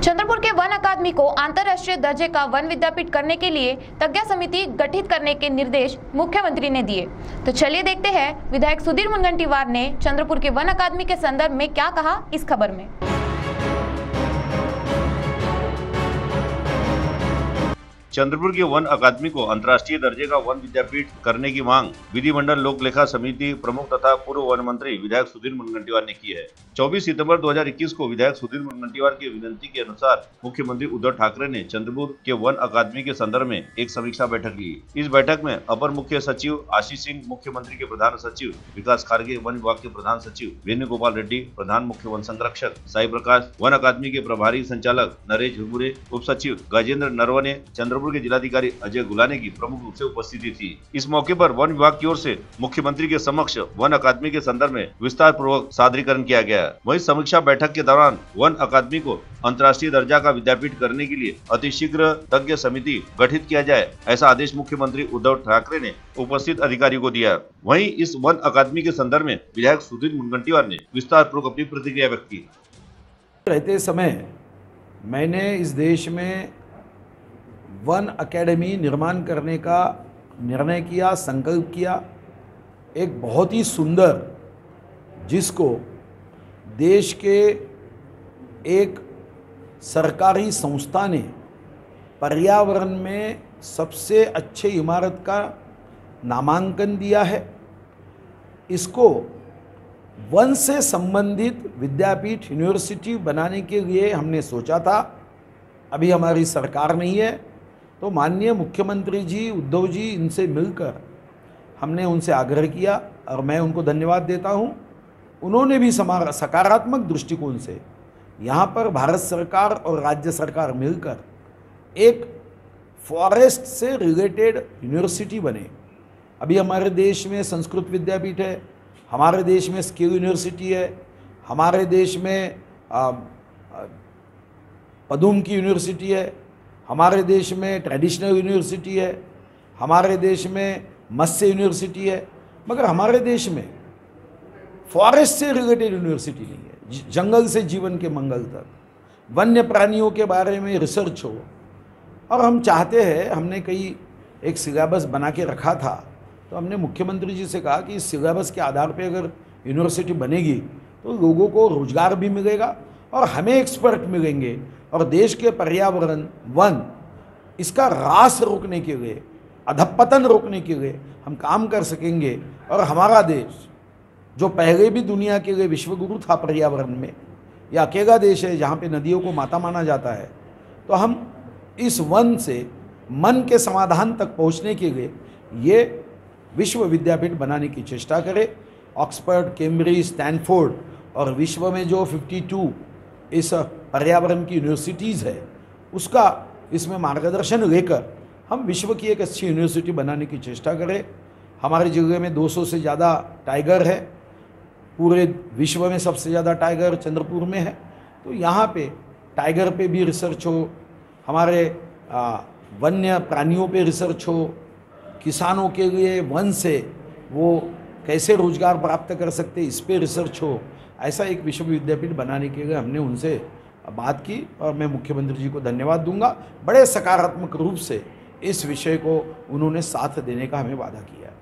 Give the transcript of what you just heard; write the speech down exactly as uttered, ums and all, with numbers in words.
चंद्रपुर के वन अकादमी को अंतर्राष्ट्रीय दर्जे का वन विद्यापीठ करने के लिए तज्ञ समिति गठित करने के निर्देश मुख्यमंत्री ने दिए। तो चलिए देखते हैं विधायक सुधीर मुनगंटीवार ने चंद्रपुर के वन अकादमी के संदर्भ में क्या कहा इस खबर में। चंद्रपुर के वन अकादमी को अंतर्राष्ट्रीय दर्जे का वन विद्यापीठ करने की मांग विधिमंडल लोक लेखा समिति प्रमुख तथा पूर्व वन मंत्री विधायक सुधीर मुनगंटीवार ने की है। चौबीस सितंबर दो हज़ार इक्कीस को विधायक सुधीर मुनगंटीवार की विनती के अनुसार मुख्यमंत्री उद्धव ठाकरे ने चंद्रपुर के वन अकादमी के संदर्भ में एक समीक्षा बैठक ली। इस बैठक में अपर मुख्य सचिव आशीष सिंह, मुख्यमंत्री के प्रधान सचिव विकास खारगे, वन विभाग के प्रधान सचिव वेणुगोपाल रेड्डी, प्रधान मुख्य वन संरक्षक साई प्रकाश, वन अकादमी के प्रभारी संचालक नरेश झुरमुरे, उप सचिव गजेंद्र नरवने, चंद्रपुर के जिलाधिकारी अजय गुलाने की प्रमुख रूप से उपस्थिति थी। इस मौके पर वन विभाग की ओर से मुख्यमंत्री के समक्ष वन अकादमी के संदर्भ में विस्तार पूर्वक सादरीकरण किया गया। वहीं समीक्षा बैठक के दौरान वन अकादमी को अंतर्राष्ट्रीय दर्जा का विद्यापीठ करने के लिए अतिशीघ्र तज्ञ समिति गठित किया जाए, ऐसा आदेश मुख्यमंत्री उद्धव ठाकरे ने उपस्थित अधिकारियों को दिया। वहीं इस वन अकादमी के संदर्भ में विधायक सुधीर मुनगंटीवार ने विस्तार पूर्वक अपनी प्रतिक्रिया व्यक्त की। रहते समय मैंने इस देश में वन अकेडमी निर्माण करने का निर्णय किया, संकल्प किया। एक बहुत ही सुंदर, जिसको देश के एक सरकारी संस्था ने पर्यावरण में सबसे अच्छे इमारत का नामांकन दिया है। इसको वन से संबंधित विद्यापीठ यूनिवर्सिटी बनाने के लिए हमने सोचा था। अभी हमारी सरकार नहीं है, तो माननीय मुख्यमंत्री जी उद्धव जी इनसे मिलकर हमने उनसे आग्रह किया और मैं उनको धन्यवाद देता हूं। उन्होंने भी सकारात्मक दृष्टिकोण से यहाँ पर भारत सरकार और राज्य सरकार मिलकर एक फॉरेस्ट से रिलेटेड यूनिवर्सिटी बने। अभी हमारे देश में संस्कृत विद्यापीठ है, हमारे देश में स्किल यूनिवर्सिटी है, हमारे देश में पदुम की यूनिवर्सिटी है, हमारे देश में ट्रेडिशनल यूनिवर्सिटी है, हमारे देश में मत्स्य यूनिवर्सिटी है, मगर हमारे देश में फॉरेस्ट से रिलेटेड यूनिवर्सिटी नहीं है। जंगल से जीवन के मंगल तक वन्य प्राणियों के बारे में रिसर्च हो। और हम चाहते हैं, हमने कई एक सिलेबस बना के रखा था, तो हमने मुख्यमंत्री जी से कहा कि इस सिलेबस के आधार पे अगर यूनिवर्सिटी बनेगी तो लोगों को रोजगार भी मिलेगा और हमें एक्सपर्ट मिलेंगे, और देश के पर्यावरण वन इसका ह्रास रोकने के लिए, अधपतन रोकने के लिए हम काम कर सकेंगे। और हमारा देश जो पहले भी दुनिया के लिए विश्वगुरु था पर्यावरण में, यह अकेला देश है जहाँ पे नदियों को माता माना जाता है। तो हम इस वन से मन के समाधान तक पहुँचने के लिए ये विश्व विद्यापीठ बनाने की चेष्टा करें। ऑक्सफोर्ड, कैम्ब्रिज, स्टैनफोर्ड और विश्व में जो बावन इस पर्यावरण की यूनिवर्सिटीज़ है, उसका इसमें मार्गदर्शन लेकर हम विश्व की एक अच्छी यूनिवर्सिटी बनाने की चेष्टा करें। हमारे जिले में दो सौ से ज़्यादा टाइगर है, पूरे विश्व में सबसे ज़्यादा टाइगर चंद्रपुर में है। तो यहाँ पे टाइगर पे भी रिसर्च हो, हमारे आ, वन्य प्राणियों पे रिसर्च हो, किसानों के लिए वन से वो कैसे रोजगार प्राप्त कर सकते इस पे रिसर्च हो। ऐसा एक विश्व विद्यापीठ बनाने के लिए हमने उनसे बात की और मैं मुख्यमंत्री जी को धन्यवाद दूंगा। बड़े सकारात्मक रूप से इस विषय को उन्होंने साथ देने का हमें वादा किया है।